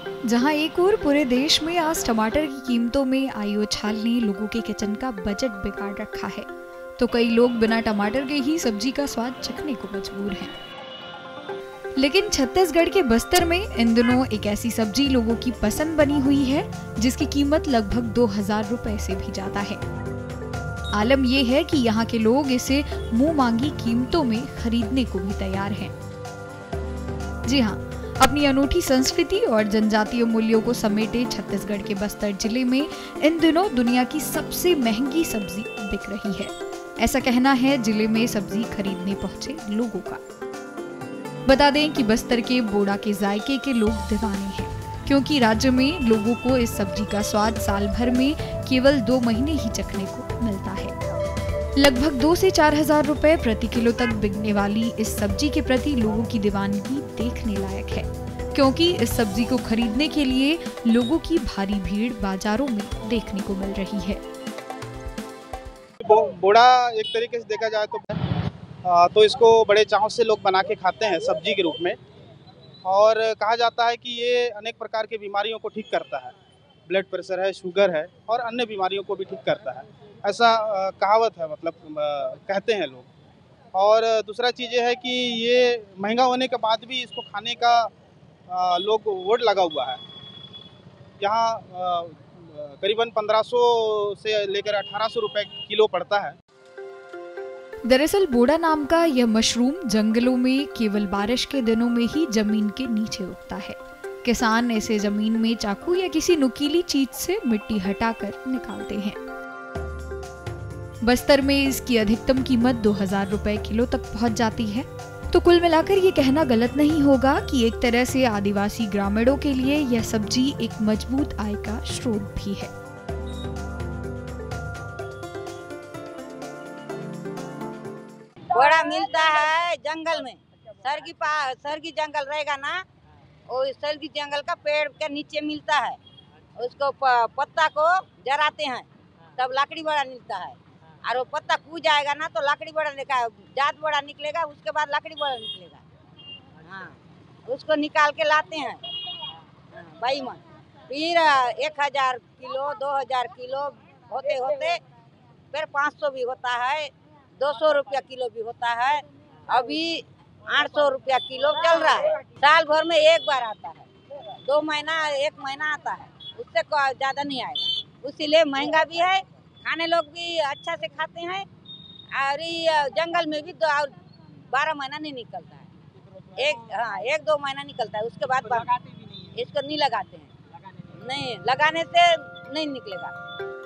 जहां एक ओर पूरे देश में आज टमाटर की कीमतों में आई उछाल ने लोगों के किचन का बजट बिगाड़ रखा है, तो कई लोग बिना टमाटर के ही सब्जी का स्वाद चखने को मजबूर हैं। लेकिन छत्तीसगढ़ के बस्तर में इन दिनों एक ऐसी सब्जी लोगों की पसंद बनी हुई है जिसकी कीमत लगभग 2000 रुपए से भी ज्यादा है। आलम यह है कि यहाँ के लोग इसे मुंह मांगी कीमतों में खरीदने को भी तैयार हैं। जी हाँ, अपनी अनूठी संस्कृति और जनजातीय मूल्यों को समेटे छत्तीसगढ़ के बस्तर जिले में इन दिनों दुनिया की सबसे महंगी सब्जी बिक रही है। ऐसा कहना है जिले में सब्जी खरीदने पहुंचे लोगों का। बता दें कि बस्तर के बोड़ा के जायके के लोग दीवाने हैं, क्योंकि राज्य में लोगों को इस सब्जी का स्वाद साल भर में केवल 2 महीने ही चखने को मिलता है। लगभग 2 से 4000 रुपए प्रति किलो तक बिकने वाली इस सब्जी के प्रति लोगों की दीवानगी देखने लायक है, क्योंकि इस सब्जी को खरीदने के लिए लोगों की भारी भीड़ बाजारों में देखने को मिल रही है। बोड़ा एक तरीके से देखा जाए तो इसको बड़े चाव से लोग बना के खाते हैं सब्जी के रूप में, और कहा जाता है कि ये अनेक प्रकार की बीमारियों को ठीक करता है। ब्लड प्रेशर है, शुगर है और अन्य बीमारियों को भी ठीक करता है, ऐसा कहावत है, मतलब कहते हैं लोग। और दूसरा चीज़ ये है कि ये महंगा होने के बाद भी इसको खाने का लोग वोट लगा हुआ है। यहाँ करीबन 1500 से लेकर 1800 रुपए किलो पड़ता है। दरअसल बोड़ा नाम का यह मशरूम जंगलों में केवल बारिश के दिनों में ही जमीन के नीचे उगता है। किसान इसे जमीन में चाकू या किसी नुकीली चीज से मिट्टी हटाकर निकालते हैं। बस्तर में इसकी अधिकतम कीमत 2000 रुपए किलो तक पहुंच जाती है। तो कुल मिलाकर ये कहना गलत नहीं होगा कि एक तरह से आदिवासी ग्रामीणों के लिए यह सब्जी एक मजबूत आय का स्रोत भी है। बोड़ा मिलता है जंगल में, सरगी जंगल रहेगा ना, वो सरगी जंगल का पेड़ के नीचे मिलता है। उसको पत्ता को जराते हैं तब लकड़ी बड़ा मिलता है, और वो पत्ता कूद जाएगा ना तो लकड़ी बड़ा जात बड़ा निकलेगा, उसके बाद लकड़ी बड़ा निकलेगा। हाँ, उसको निकाल के लाते हैं बैमन, फिर 1000 किलो 2000 किलो होते होते फिर 500 भी होता है, 200 रुपया किलो भी होता है। अभी 800 रुपया किलो चल रहा है। साल भर में एक बार आता है, 2 महीना 1 महीना आता है, उससे ज्यादा नहीं आएगा। इसीलिए महंगा भी है, खाने लोग भी अच्छा से खाते हैं, और जंगल में भी 12 महीना नहीं निकलता है, 1-2 महीना निकलता है, उसके बाद इसको नहीं लगाते हैं। नहीं लगाने से नहीं निकलेगा।